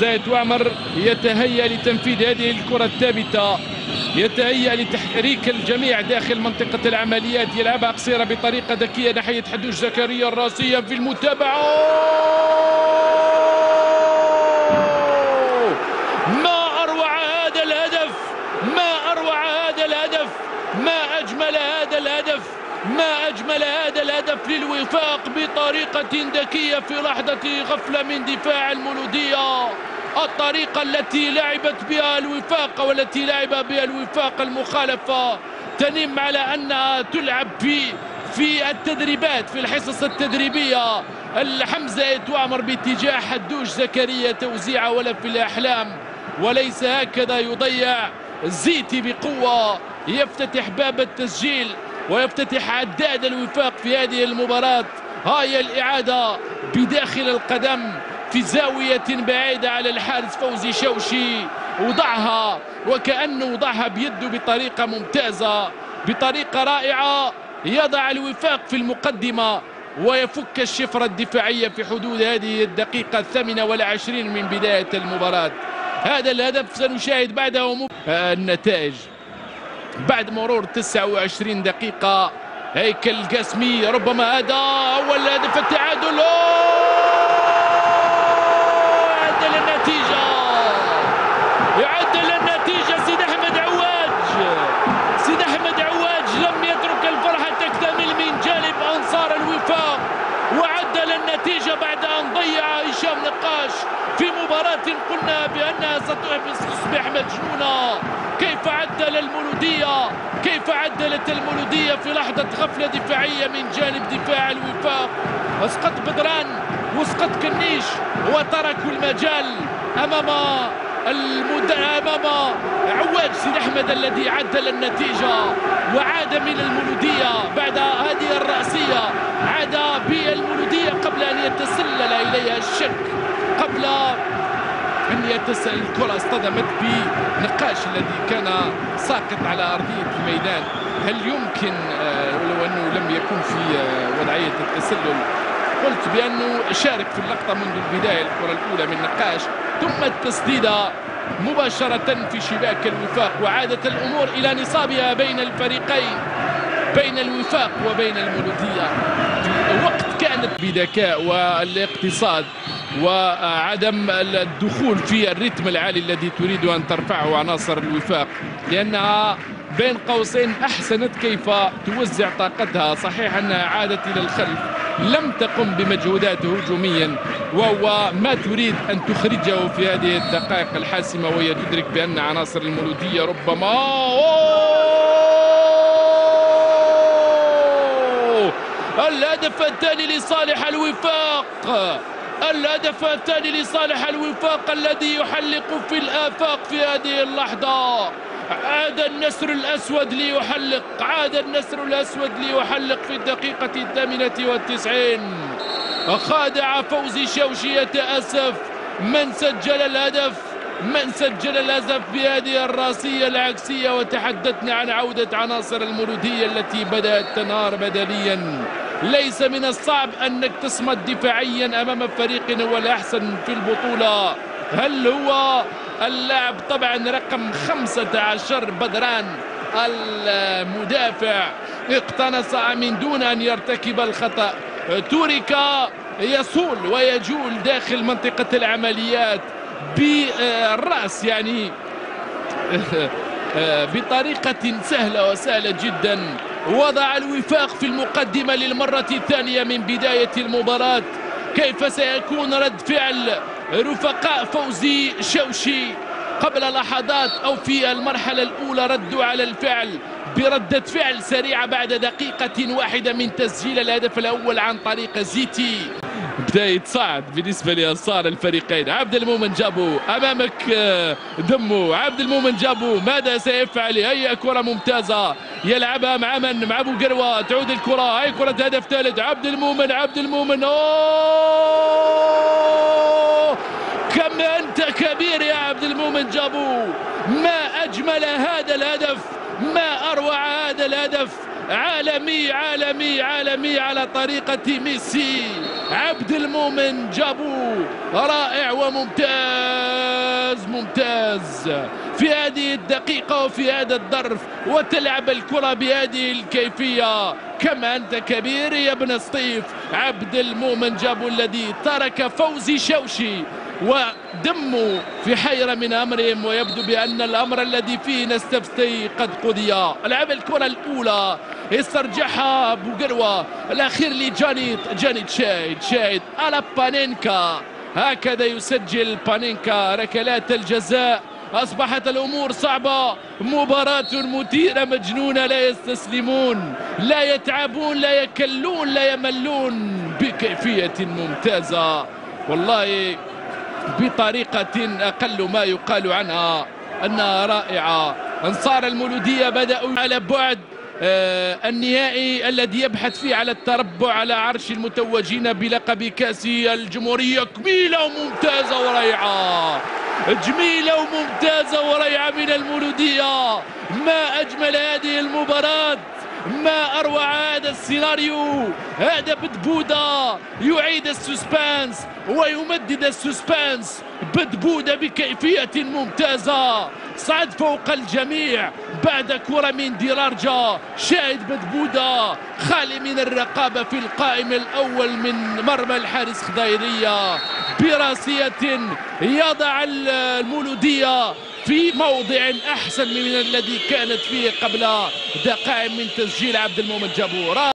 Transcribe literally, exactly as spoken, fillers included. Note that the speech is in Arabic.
زايد وعمر يتهيأ لتنفيذ هذه الكرة الثابتة، يتهيأ لتحريك الجميع داخل منطقة العمليات، يلعبها قصيرة بطريقة ذكية ناحية حدوش زكريا الراسية في المتابعة. ما أروع هذا الهدف، ما أروع هذا الهدف، ما أجمل هذا الهدف، ما أجمل هذا الهدف للوفاق بطريقة ذكية في لحظة غفلة من دفاع المولودية. الطريقة التي لعبت بها الوفاق والتي لعب بها الوفاق المخالفة تنم على أنها تلعب في في التدريبات، في الحصص التدريبية. الحمزة يتوامر باتجاه حدوش زكريا توزيعه ولا في الأحلام، وليس هكذا يضيع. زيتي بقوة يفتتح باب التسجيل ويفتتح عداد الوفاق في هذه المباراة. هاي الإعادة بداخل القدم في زاوية بعيدة على الحارس فوزي شوشي، وضعها وكأنه وضعها بيده بطريقة ممتازة، بطريقة رائعة. يضع الوفاق في المقدمة ويفك الشفرة الدفاعية في حدود هذه الدقيقة الثامنة والعشرين من بداية المباراة. هذا الهدف سنشاهد بعده مب... آه النتائج بعد مرور تسعة وعشرين دقيقة. هيكل القاسمي ربما هذا أول هدف التعادل. يعدل النتيجة، يعدل النتيجة. سيد أحمد عواج، سيد أحمد عواج لم يترك الفرحة تكتمل من جانب أنصار الوفاق، وعدل النتيجة بعد أن ضيع هشام نقاش في مباراة قلنا بأنها ستصبح مجنونة. كيف عدل المولودية، كيف عدلت المولودية في لحظة غفلة دفاعية من جانب دفاع الوفاق. اسقط بدران واسقط كنيش وتركوا المجال أمام المد... أمام عواج سيد أحمد الذي عدل النتيجة وعاد من المولودية بعد هذه الرأسية. عاد بالمولودية قبل أن يتسلل إليها الشك، قبل أن يتسلل. الكرة اصطدمت بنقاش الذي كان ساقط على أرضية الميدان. هل يمكن ولو أنه لم يكن في وضعية التسلل، قلت بأنه شارك في اللقطة منذ البداية. الكرة الأولى من نقاش ثم التسديدة مباشرة في شباك الوفاق، وعادت الأمور إلى نصابها بين الفريقين، بين الوفاق وبين المولودية. في وقت كانت بذكاء والاقتصاد وعدم الدخول في الرتم العالي الذي تريد أن ترفعه عناصر الوفاق، لأنها بين قوسين أحسنت كيف توزع طاقتها. صحيح أنها عادت إلى الخلف، لم تقم بمجهودات هجوميا، وهو ما تريد أن تخرجه في هذه الدقائق الحاسمة، وهي تدرك بأن عناصر المولودية ربما الهدف الثاني لصالح الوفاق، الهدف الثاني لصالح الوفاق الذي يحلق في الآفاق في هذه اللحظة. عاد النسر الأسود ليحلق، عاد النسر الأسود ليحلق في الدقيقة الثامنة والتسعين. خادع فوزي شوشي يتأسف. من سجل الهدف؟ من سجل الهدف بهذه الراسية العكسية؟ وتحدثنا عن عودة عناصر المولودية التي بدأت تنهار بدنيا. ليس من الصعب أنك تصمد دفاعيا أمام فريق هو الأحسن في البطولة. هل هو اللاعب طبعا رقم خمسة عشر بدران المدافع اقتنص من دون أن يرتكب الخطأ، ترك يصول ويجول داخل منطقة العمليات بالرأس، يعني بطريقة سهلة وسهلة جدا. وضع الوفاق في المقدمة للمرة الثانية من بداية المباراة. كيف سيكون رد فعل رفقاء فوزي شوشي؟ قبل لحظات أو في المرحلة الأولى ردوا على الفعل بردة فعل سريعة بعد دقيقة واحدة من تسجيل الهدف الأول عن طريق زيتي. بداية صعد بالنسبة لأنصار الفريقين. عبد المؤمن جابو أمامك دمو، عبد المؤمن جابو ماذا سيفعل؟ هي كرة ممتازة يلعبها مع من؟ مع أبو قروة. تعود الكرة، هي كرة هدف ثالث. عبد المؤمن، عبد المؤمن، أوه كم أنت كبير يا عبد المؤمن جابو. ما أجمل هذا الهدف، ما أروع هذا الهدف. عالمي عالمي عالمي على طريقة ميسي. عبد المؤمن جابو رائع وممتاز. ممتاز في هذه الدقيقة وفي هذا الظرف، وتلعب الكرة بهذه الكيفية. كما أنت كبير يا ابن سطيف. عبد المؤمن جابو الذي ترك فوزي شوشي ودموا في حيرة من أمرهم، ويبدو بأن الأمر الذي فيه نستفتي قد قضي. لعب الكرة الأولى يسترجعها بوغروة، الأخير لجانيت جانيت شاهد شاهد على بانينكا. هكذا يسجل بانينكا ركلات الجزاء. أصبحت الأمور صعبة، مباراة مثيرة مجنونة، لا يستسلمون، لا يتعبون، لا يكلون، لا يملون، بكيفية ممتازة والله، بطريقة أقل ما يقال عنها أنها رائعة. أنصار المولودية بدأوا على بعد آه النهائي الذي يبحث فيه على التربع على عرش المتوجين بلقب كأس الجمهورية. جميلة وممتازة ورائعة، جميلة وممتازة ورائعة من المولودية. ما أجمل هذه المباراة، ما أروع هذا السيناريو. هذا بدبودة يعيد السسبانس ويمدد السسبانس. بدبودة بكيفية ممتازة، صعد فوق الجميع بعد كرة من ديرارجا. شاهد بدبودة خالي من الرقابة في القائم الأول من مرمى الحارس خضيرية، براسية يضع المولودية في موضع أحسن من الذي كانت فيه قبل دقائق من تسجيل عبد المؤمن جابو.